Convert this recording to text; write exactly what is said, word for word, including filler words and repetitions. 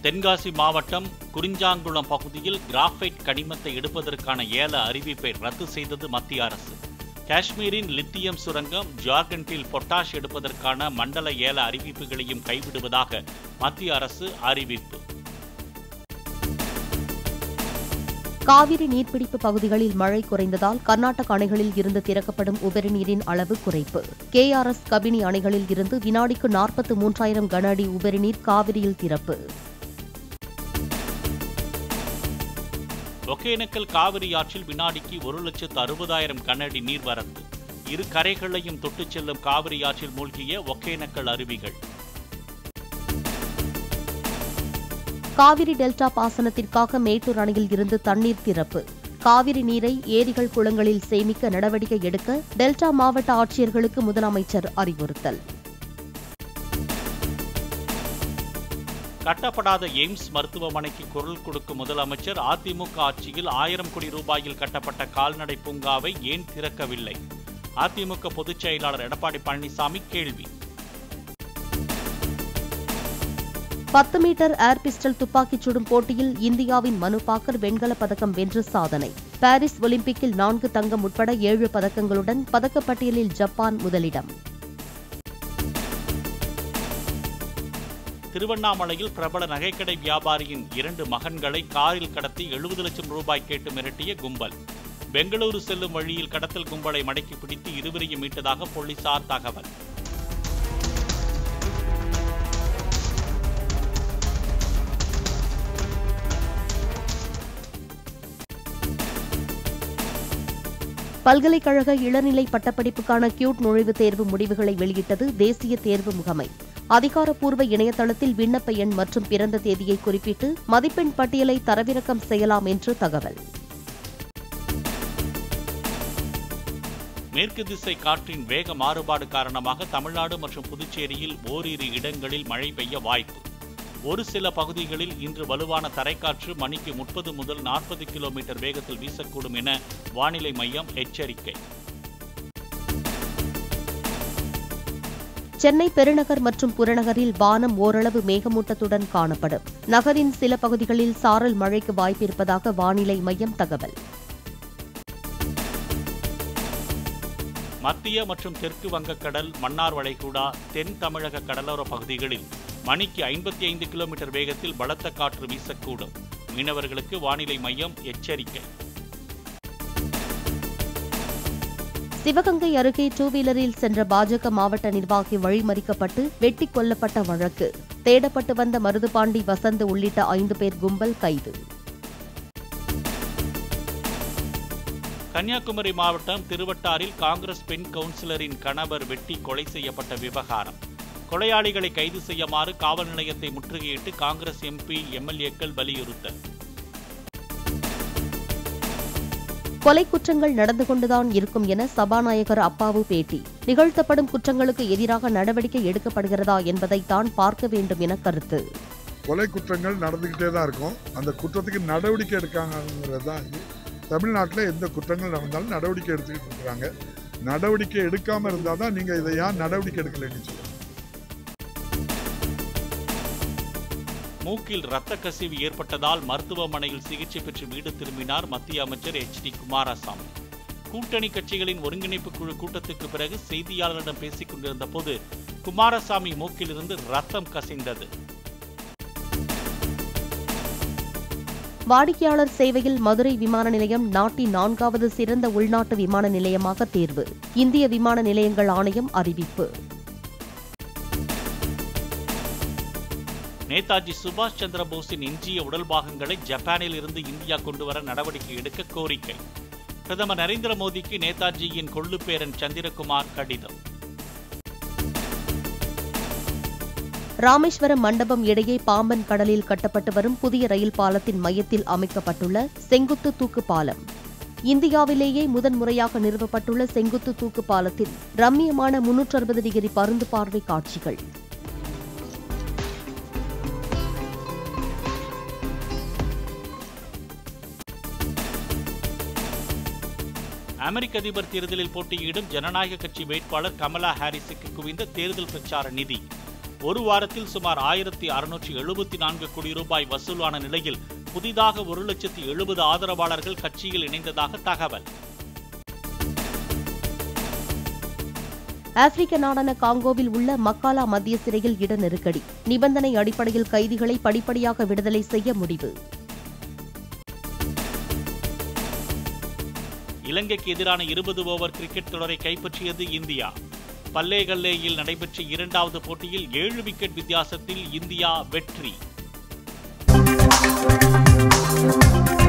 தென்காசி மாவட்டம் குறிஞ்சாங்குளம் பகுதியில் கிராஃபைட் கனிமத்தை எடுப்பதற்கான ஏல அறிவிப்பை ரத்து செய்தது மத்திய அரசு. காஷ்மீரின் லித்தியம் சுரங்கம், ஜார்க்கண்டில் பொட்டாஷ் எடுப்பதற்கான மண்டல ஏல அறிவிப்புகளையும் கைவிடுவதாக மத்திய அரசு அறிவிப்பு. காவிரி நீர்பிடிப்பு பகுதிகளில் மழை குறைந்ததால் கர்நாடக அணைகளில் இருந்து திறக்கப்படும் உபரிநீரின் அளவு குறைப்பு. கே ஆர் எஸ் கபினி அணைகளில் இருந்து வினாடிக்கு நாற்பத்து மூன்றாயிரம் கன அடி உபரிநீர் காவிரியில் திறப்பு. ஒகேனக்கல் காவிரி ஆற்றில் வினாடிக்கு ஒரு லட்சத்து அறுபதாயிரம் கன அடி நீர்வரத்து. இரு கரைகளையும் தொட்டுச் செல்லும் காவிரி ஆற்றில் மூழ்கிய ஒகேனக்கல் அருவிகள். காவிரி டெல்டா பாசனத்திற்காக மேட்டூர் அணையில் இருந்து தண்ணீர் திறப்பு. காவிரி நீரை ஏரிகள், குளங்களில் சேமிக்க நடவடிக்கை எடுக்க டெல்டா மாவட்ட ஆட்சியர்களுக்கு முதலமைச்சர் அறிவுறுத்தல். கட்டப்படாத எய்ம்ஸ் மருத்துவமனைக்கு குரல் கொடுக்கும் முதலமைச்சர், அதிமுக ஆட்சியில் ஆயிரம் கோடி ரூபாயில் கட்டப்பட்ட கால்நடை பூங்காவை ஏன் திறக்கவில்லை? அதிமுக பொதுச் செயலாளர் எடப்பாடி பழனிசாமி கேள்வி. பத்து மீட்டர் ஏர் பிஸ்டல் துப்பாக்கிச் சுடும் போட்டியில் இந்தியாவின் மனு பாக்கர் வெண்கலப் பதக்கம் வென்று சாதனை. பாரிஸ் ஒலிம்பிக்கில் நான்கு தங்கம் உட்பட ஏழு பதக்கங்களுடன் பதக்கப்பட்டியலில் ஜப்பான் முதலிடம். திருவண்ணாமலையில் பிரபல நகைக்கடை வியாபாரியின் இரண்டு மகன்களை காரில் கடத்தி எழுபது லட்சம் ரூபாய் கேட்டு மிரட்டிய கும்பல். பெங்களூரு செல்லும் வழியில் கடத்தல் கும்பலை மடக்கி பிடித்து இருவரையும் மீட்டதாக போலீசார் தகவல். பல்கலைக்கழக இளநிலை பட்டப்படிப்புக்கான கியூட் நுழைவுத் தேர்வு முடிவுகளை வெளியிட்டது தேசிய தேர்வு முகமை. அதிகாரப்பூர்வ இணையதளத்தில் விண்ணப்ப எண் மற்றும் பிறந்த தேதியை குறிப்பிட்டு மதிப்பெண் பட்டியலை தரவிறக்கம் செய்யலாம் என்று தகவல். மேற்கு திசை காற்றின் வேக மாறுபாடு காரணமாக தமிழ்நாடு மற்றும் புதுச்சேரியில் ஓரிரு இடங்களில் மழை பெய்ய வாய்ப்பு. ஒரு சில பகுதிகளில் இன்று வலுவான தரைக்காற்று மணிக்கு முப்பது முதல் நாற்பது கிலோமீட்டர் வேகத்தில் வீசக்கூடும் என வானிலை மையம் எச்சரிக்கை. சென்னை பெருநகர் மற்றும் புறநகரில் வானம் ஓரளவு மேகமூட்டத்துடன் காணப்படும். நகரின் சில பகுதிகளில் சாரல் மழைக்கு வாய்ப்பிருப்பதாக வானிலை மையம் தகவல். மத்திய மற்றும் தெற்கு வங்கக்கடல், மன்னார் வளைகுடா, தென் தமிழக கடலோர பகுதிகளில் மணிக்கு ஐம்பத்தி ஐந்து கிலோமீட்டர் வேகத்தில் பலத்த காற்று வீசக்கூடும். மீனவர்களுக்கு வானிலை மையம் எச்சரிக்கை. சிவகங்கை அருகே டூ வீலரில் சென்ற பாஜக மாவட்ட நிர்வாகி வழிமறிக்கப்பட்டு வெட்டிக் கொல்லப்பட்ட வழக்கு. தேடப்பட்டு வந்த மருதுபாண்டி, வசந்த் உள்ளிட்ட ஐந்து பேர் கும்பல் கைது. கன்னியாகுமரி மாவட்டம் திருவட்டாரில் காங்கிரஸ் பெண் கவுன்சிலரின் கணவர் வெட்டி கொலை செய்யப்பட்ட விவகாரம். கொலையாளிகளை கைது செய்யுமாறு காவல் நிலையத்தை முற்றுகையிட்டு காங்கிரஸ் எம்பி, எம்எல்ஏக்கள் வலியுறுத்தல். கொலை குற்றங்கள் நடந்து கொண்டுதான் இருக்கும் என சபாநாயகர் அப்பாவு பேட்டி. நிகழ்த்தப்படும் குற்றங்களுக்கு எதிராக நடவடிக்கை எடுக்கப்படுகிறதா என்பதை தான் பார்க்க வேண்டும் என கருத்து. கொலை குற்றங்கள் நடந்துகிட்டே தான் இருக்கும். அந்த குற்றத்துக்கு நடவடிக்கை எடுக்காங்கிறது தான் இது. தமிழ்நாட்டில் எந்த குற்றங்கள் நடந்தாலும் நடவடிக்கை எடுத்துக்கிட்டு இருக்கிறாங்க. நடவடிக்கை எடுக்காமல் இருந்தால் தான் நீங்கள் இதை ஏன் நடவடிக்கை எடுக்கலைன்னு சொல்லுங்கள். மூக்கில் இரத்த கசிவு ஏற்பட்டதால் மருத்துவமனையில் சிகிச்சை பெற்று வீடு திரும்பினார் மத்திய அமைச்சர் எச் டி குமாரசாமி. கூட்டணி கட்சிகளின் ஒருங்கிணைப்பு குழு கூட்டத்துக்கு பிறகு செய்தியாளர்களிடம் பேசிக் கொண்டிருந்த போது குமாரசாமி மூக்கிலிருந்து ரத்தம் கசிந்தது. வாடிக்கையாளர் சேவையில் மதுரை விமான நிலையம் நாட்டின் நான்காவது சிறந்த உள்நாட்டு விமான நிலையமாக தேர்வு. இந்திய விமான நிலையங்கள் ஆணையம் அறிவிப்பு. நேதாஜி சுபாஷ் சந்திர போஸின் எஞ்சிய உடல் பாகங்களை ஜப்பானில் இருந்து இந்தியா கொண்டுவர நடவடிக்கை எடுக்க கோரிக்கை. பிரதமர் நரேந்திர மோடிக்கு நேதாஜியின் கொள்ளுப்பேரன் சந்திரகுமார் கடிதம். ராமேஸ்வரம் மண்டபம் இடையே பாம்பன் கடலில் கட்டப்பட்டு வரும் புதிய ரயில் பாலத்தின் மையத்தில் அமைக்கப்பட்டுள்ள செங்குத்து தூக்கு பாலம். இந்தியாவிலேயே முதன்முறையாக நிறுவப்பட்டுள்ள செங்குத்து தூக்கு பாலத்தில் ரம்மியமான முன்னூற்று அறுபது டிகிரி பருந்து பார்வை காட்சிகள். அமெரிக்க அதிபர் தேர்தலில் போட்டியிடும் ஜனநாயக கட்சி வேட்பாளர் கமலா ஹாரிஸுக்கு குவிந்த தேர்தல் பிரச்சார நிதி. ஒரு வாரத்தில் சுமார் ஆயிரத்தி அறுநூற்றி எழுபத்தி நான்கு கோடி ரூபாய் வசூலான நிலையில் புதிதாக ஒரு லட்சத்தி எழுபது ஆதரவாளர்கள் கட்சியில் இணைந்ததாக தகவல். ஆப்பிரிக்க நாடான காங்கோவில் உள்ள மக்காலா மத்திய சிறையில் இட நெருக்கடி. நிபந்தனை அடிப்படையில் கைதிகளை படிப்படியாக விடுதலை செய்ய முடிவு. இலங்கைக்கு எதிரான இருபது ஓவர் கிரிக்கெட் தொடரை கைப்பற்றியது இந்தியா. பல்லேகல்லேயில் நடைபெற்ற இரண்டாவது போட்டியில் ஏழு விக்கெட் வித்தியாசத்தில் இந்தியா வெற்றி.